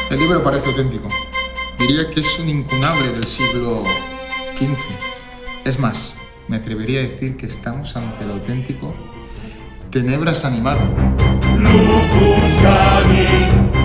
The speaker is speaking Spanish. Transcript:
El libro parece auténtico. Diría que es un incunable del siglo XV. Es más, me atrevería a decir que estamos ante el auténtico Tenebras Animal. Lupus Canis.